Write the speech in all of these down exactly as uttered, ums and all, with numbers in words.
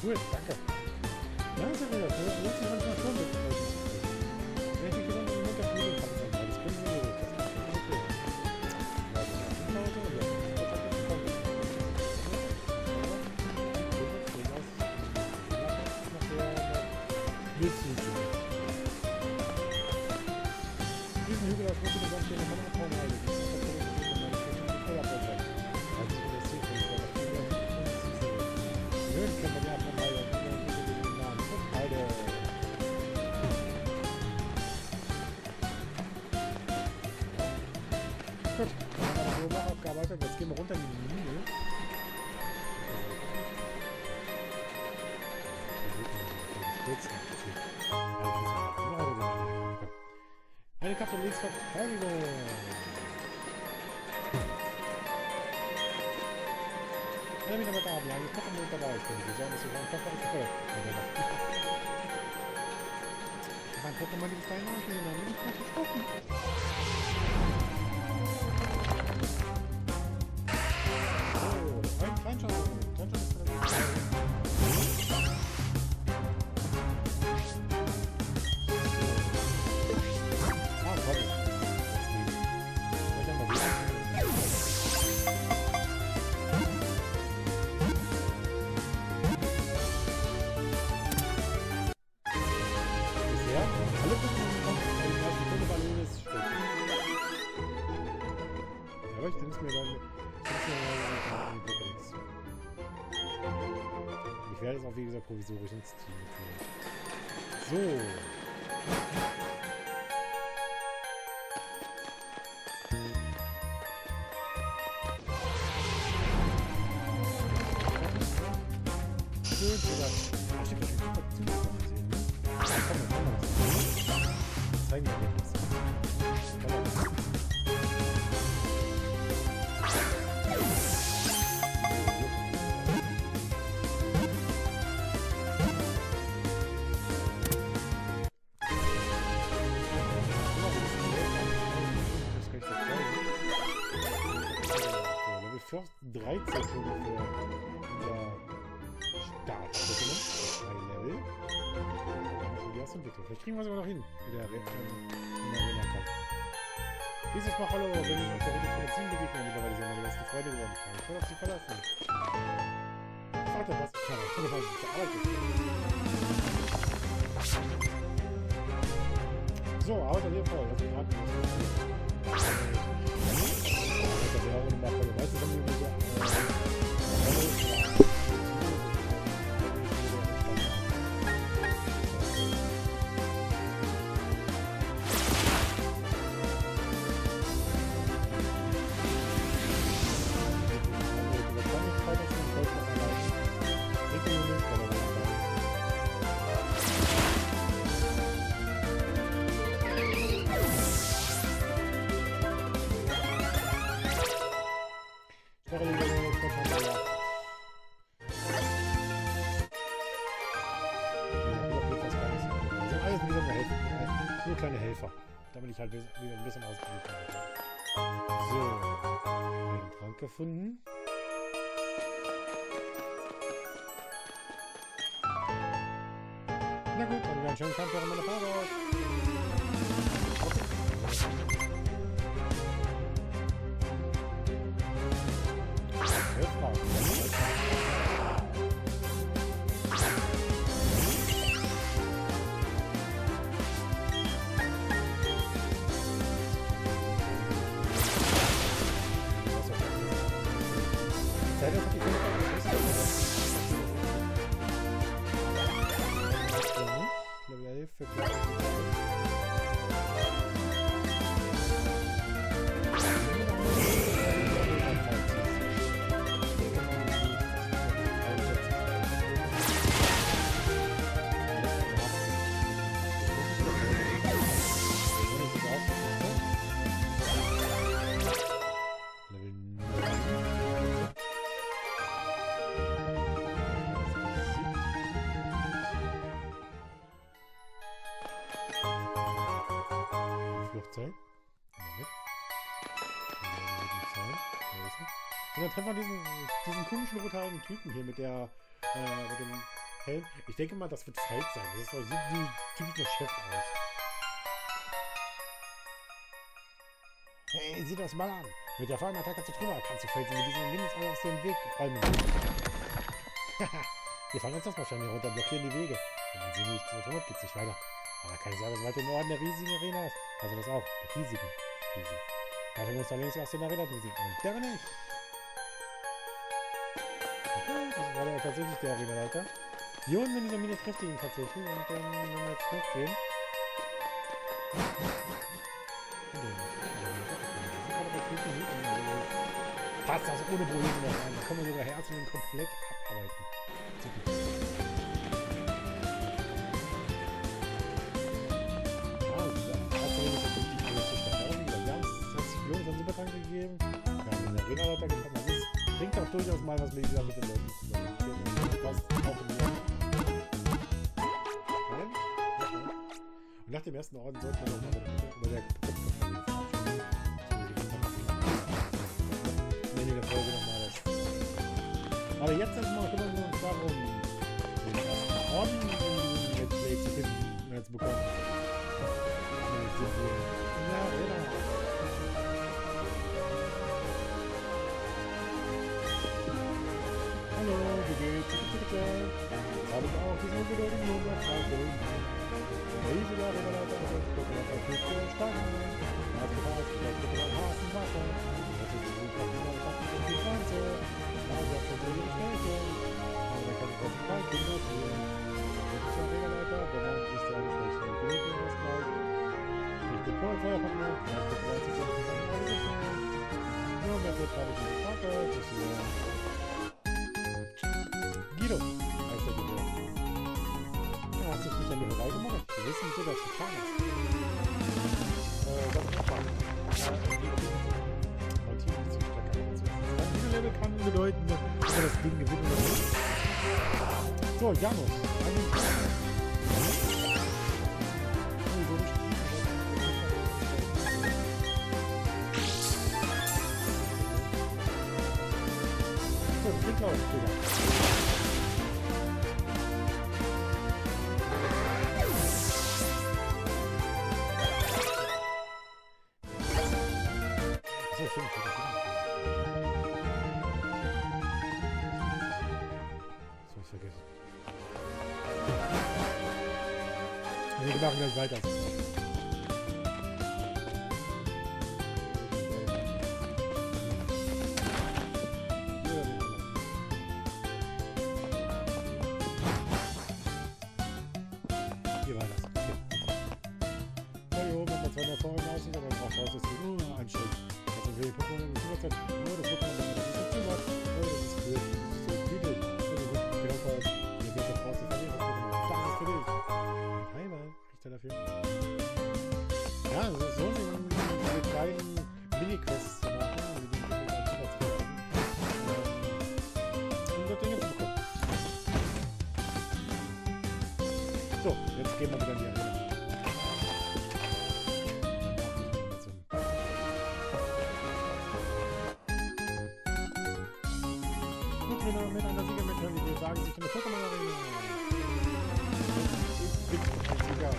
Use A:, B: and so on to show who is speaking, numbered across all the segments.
A: Cool, danke. Ja, ist ja wieder cool. Jetzt ist manchmal schon mit. Wenn ich die Kinder im Mund auf Nudeln kann, dann das können sie nicht. Das kann ich nicht. Ja, das ist ein Auto. Ja, das ist ein Auto. Diesen Hügel aus Mitte der Sandstelle kann man kaum halten. Das ist ein Vollabwurzel. Also, das ist hier schon Höhen können wir ja von beiden Namen. Beide. Gut, dann haben wir die Ober abgearbeitet. Jetzt gehen wir runter in die Mine. Eine Katalysverteidigung. Ja, wieder mit Abend. Ich koche mit dabei. Ich bin die Sonne, dass ich einen Kocher nicht dann gucken wir mal die Steine aus, die dann nicht mehr verstoppen. So, ein Feinschauen. Feinschauen ist ah, komm. Jetzt haben wir wieder. Aber ich denke mir dann, ich werde es auch wie gesagt provisorisch ins Team mitnehmen. So. Schön gesagt. Ach, ich habe das super Zugang gesehen. Komm, dann machen wir das. Zeigen wir dir das. dreizehn schon für unser Start. Drei Level. Die erste Entwicklung. Vielleicht kriegen wir es aber noch hin mit der Arena-Kampf. Dieses Mal hallo, wenn ich auf der Route von Zielen begegne, mittlerweile sind meine besten Freunde geworden. Ich kann voll auf sie verlassen. Vater, was? Ich kann auch voll auf sie arbeiten. So, Arbeit an dir voll. Lass mich raten. Das wäre auch eine Nachfolge. Weißt du, wenn wir so... Nur kleine Helfer, damit ich halt wieder ein bisschen ausprobieren kann. So, einen Trank gefunden. Na gut, dann wieder einen schönen Kampf während meiner Fahrt. Zeit. Und dann treffen wir diesen, diesen komischen rothaarigen Typen hier mit der, äh, mit dem Helm. Ich denke mal, das wird Fight sein. Das ist so wie typischer Chef aus. Hey, sieh das mal an. Mit der vollen Attacke zu drüber kannst du Felsen mit diesen Limits aus dem Weg räumen. Wir fangen uns das wahrscheinlich runter, blockieren die Wege. Wenn man sie nicht so tut, geht's nicht weiter. Aber keine Sorge, sobald du im Norden der riesigen Arena ist. Also das auch. Der riesigen. Riesig. Dafür musst du allerdings erst in der Arena besiegen. Und der bin ich. Okay, das war der tatsächlich der Arena-Leiter. Hier unten in dieser Mine trifft ihn tatsächlich. Und dann, wenn wir jetzt hochgehen. Passt das ohne Probleme noch rein. Da können wir sogar Herzen komplett abarbeiten. Super. Ah, Herzchen ist natürlich die größte Stadt. Aber wie gesagt, wir haben es Jungs einen Supertank gegeben. Wir haben einen Arena-Leiter gefunden. Das ist, bringt auch durchaus mal was mit dieser mit den Leuten zusammen. Das auch im Jahr. Und nach dem ersten Orden sollten wir nochmal über der Kopfkampagne verabschieden. In der Folge nochmal das. Aber jetzt erstmal kümmern wir uns darum, den ersten Orden in Let's Play zu finden, äh, zu bekommen. Ja, genau. Hallo, wie geht's? Bitte. Jetzt habe ich auch diesen unbedeutenden Nummer Frage. Riese der Arena-Leiter auf der Gruppe auf der Küste Spanien. Aufgepasst, vielleicht bitte beim Hafen Wasser. Das ist die die Pflanze. Also auf der Brille des Mädchen. Aber da kann ich auch kein Kinder tun. Das ist der Arena-Leiter, der Mann ist der schlechte Genüge, das gleich. Ich bin voll Feuerpartner, vielleicht bitte weiß ich, dass ich das alles empfehlen. Nur mehr wird gerade diese Frage, das ist nur Guido, heißt der Guido. Ja, hast du mich an die Hörer gemacht? Wir wissen so, dass du getan hast. Äh, das ist spannend. Diese Level kann bedeuten, dass wir das Ding gewinnen oder nicht. So, Janus. So, das klingt laut, Digga. So, stimmt, stimmt. Vergessen. Wir machen gleich weiter. Hier war das. Okay. Ja, hier oben hat man zwar noch vorhin aussieht, aber man braucht raus, dass wir nur einen Schritt. Also wir Pokémon in der Zeit. Nur das Pokémon, das ist so zu was. Oh, das ist cool. Das ist so gütig. Dafür. Ja, so, so sind diese kleinen Mini-Quests zu machen, wie die Dinge als Super zu machen. Um dort Dinge zu bekommen. So, jetzt gehen wir wieder in die Arena. Gut, Trainer, mit einer Siegermentalität wagen sich in der Pokémon-Arena. Ja.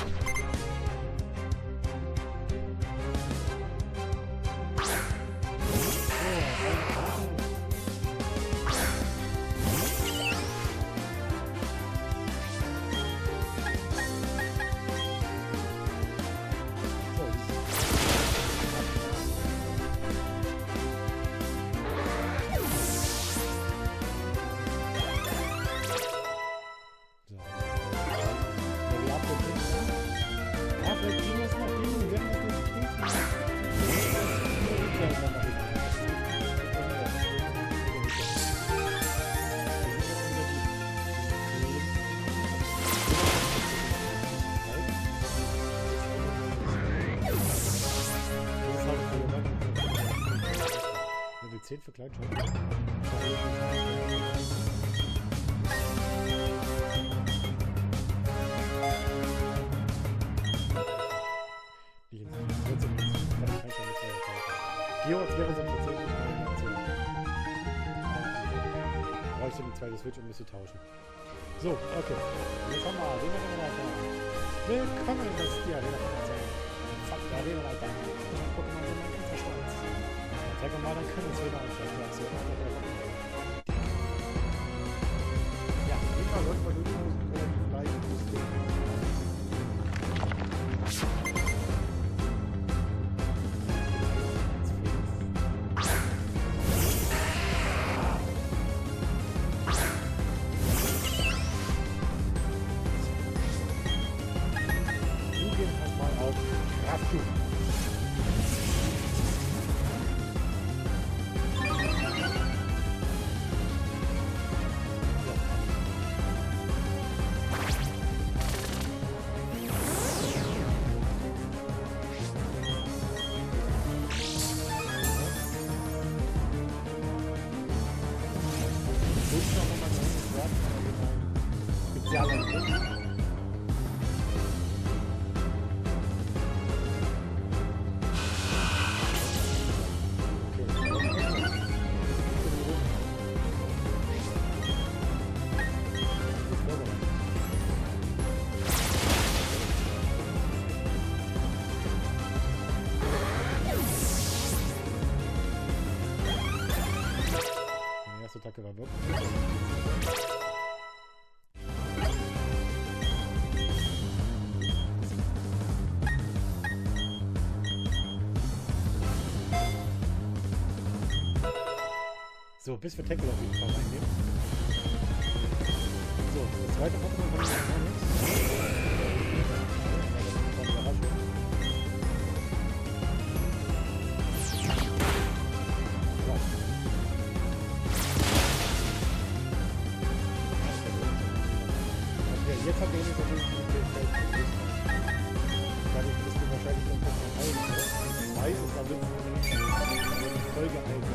A: zehn für Kleinschau. Georg wäre so tatsächlich eine Aktion. Bräuchte die zweite Switch, um das zu tauschen. So, okay. Jetzt haben wir Arena Leiter. Willkommen in das die Arena von Erzählen. Fuck, die Arena Leiter. Und Pokémon sind mein ganzer Schwanz. Attack und Marder können es wieder anstellen. Ja, jedenfalls sollten wir durchaus relativ leicht loslegen. Attacke war wirklich. So, bis wir Tackle auf jeden Fall reingehen. So, das zweite Pokémon von mir noch nichts. Jetzt hat er nicht so viel Fähigkeit. Dadurch bist du wahrscheinlich noch ein bisschen heilen. Ich weiß es, aber wenn du die Folge heilen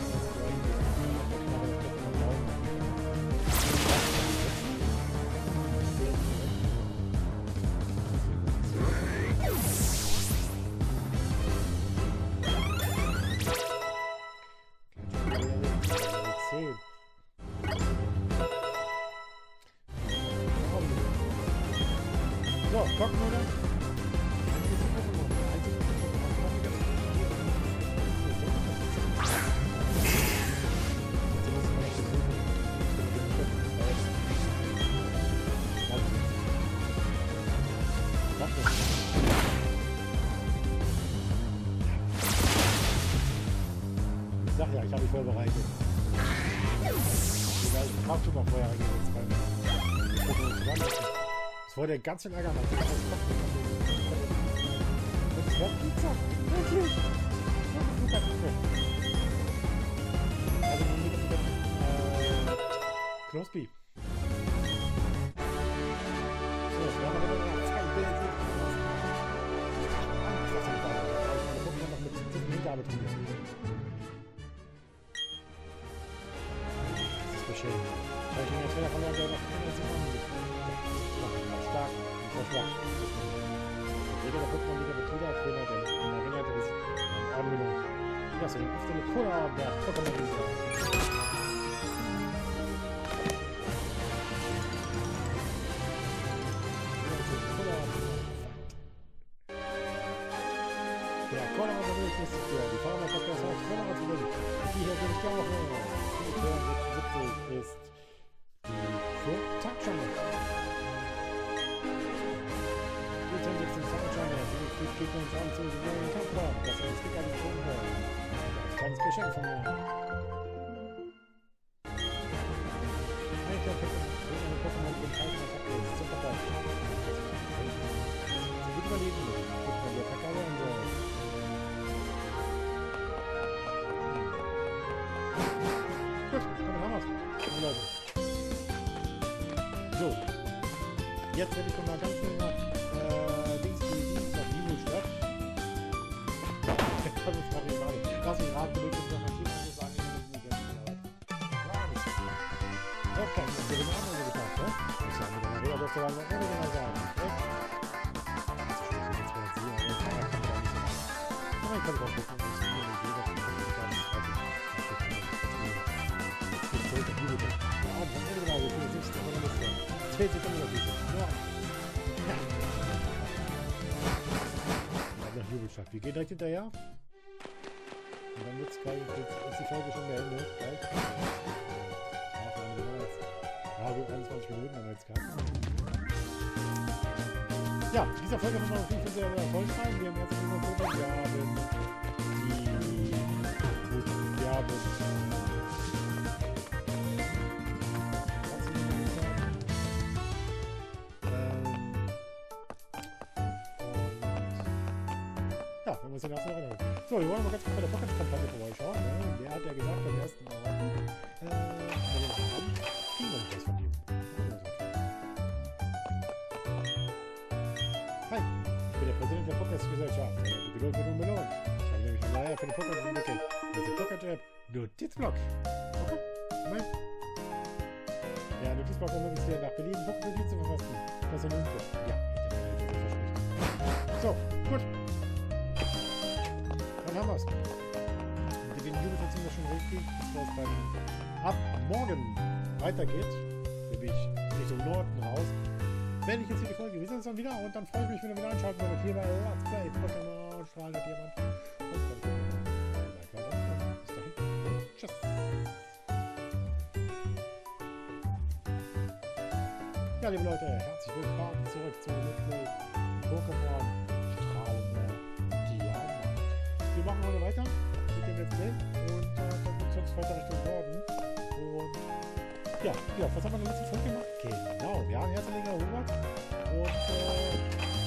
A: So, gucken wir dann. Ich sag ja, ich habe mich vorbereitet. Ich habe schon mal vorher eingesetzt. Das war der ganze Ärger. Das war Pizza. Wirklich. Also mit dem äh, Crosby. So, wir haben aber noch zwei Bilder. Ich gucke noch mit diesem Hingabe drin. Das ist beschämend. Weil ich mir den Trailer von der noch keine Sekunden stark und sehr schwach. Jeder der Pokémon wieder Betrüger Trainer, der in der Ringe ist eine Anwendung. Ja, so auf der Cola der Pokémon Liga. Ja, Cola war wirklich nicht so schwer. Die Farmer hat das auch Cola hat wirklich. Die hier bin ich auch noch. Die siebzig ist die Touchdown. Geht uns an zu den Kampfplan, dass er uns dick an die Kronen wollen. Ein kleines Geschenk von mir. Ich glaube, eine Pokémon den Kalten Attacke ist super geil. Sie wird überleben. Guck mal, die Attacke alle an soll. Gut, dann haben wir's. So, Leute. So. Jetzt werde ich mal ganz schnell nach äh, Dings die Stadt. Das ist doch egal. Lass mich raten, du willst noch ein Team zu sagen, ich muss nicht gar nicht. Okay, das ist ja den anderen gesagt, ne? Ich sage mir dann, das soll man auch nicht mehr sagen, okay? Das ist schon jetzt mal sie, aber das kann man nicht sagen. Aber ich kann es auch gucken, dass ich mir nicht jeder von uns gar nicht weiß. Ich bin zurück auf die Video. Ja, dann wurde genau, ich bin sechzehn Minuten. dreht sich immer noch diese. Ja. Nach Jubelstadt. Wir gehen direkt hinterher. Und dann wird's gleich, ist die Folge schon beendet. Gleich. Ja, gut, einundzwanzig Minuten haben wir jetzt gehabt. Ja, in dieser Folge haben wir auf jeden Fall sehr, sehr erfolgreich. Wir haben jetzt immer so, wir haben die, gut, wir haben, ja, wenn wir uns den ersten erinnern. So, wir wollen mal ganz kurz bei der Pocket-Kampagne vorbeischauen. Ne? Wer hat ja gesagt beim ersten Mal, äh, bei den Abend, kriegen wir noch was von ihm. Hi, ich bin der Präsident der Podcast-Gesellschaft. Die Geduld wird nun belohnt. Ich habe nämlich eine Leier für den Podcast entwickelt. Das ist die Pocket-App. Notizblock. Okay, Moment. Ja, Notizblock ermöglicht dir nach Belieben Pocket-Notizen zu verfassen. Das ist ein Input. Ja, ich denke, das ist versprechen. So, gut. Dann haben wir es. Mit den Jubeln sind wir schon richtig, bevor es dann ab morgen weitergeht. Nämlich Richtung Norden raus. Wenn ich jetzt hier die Folge, wir sehen uns dann wieder und dann freue ich mich, wenn ihr wieder einschalten werdet. Hier bei Let's Play Pokémon Strahlen hat jemand. Und dann können wir weiter. Bis dahin. Und tschüss. Ja, liebe Leute, herzlich willkommen zurück zu Let's Play Pokémon Strahlen Diamant. Wir machen heute weiter mit dem Let's Play und äh, dann geht es jetzt weiter Richtung Norden. Und ja, ja, was haben wir in der letzten Folge gemacht? Genau, wir haben Herzlinge erobert und äh,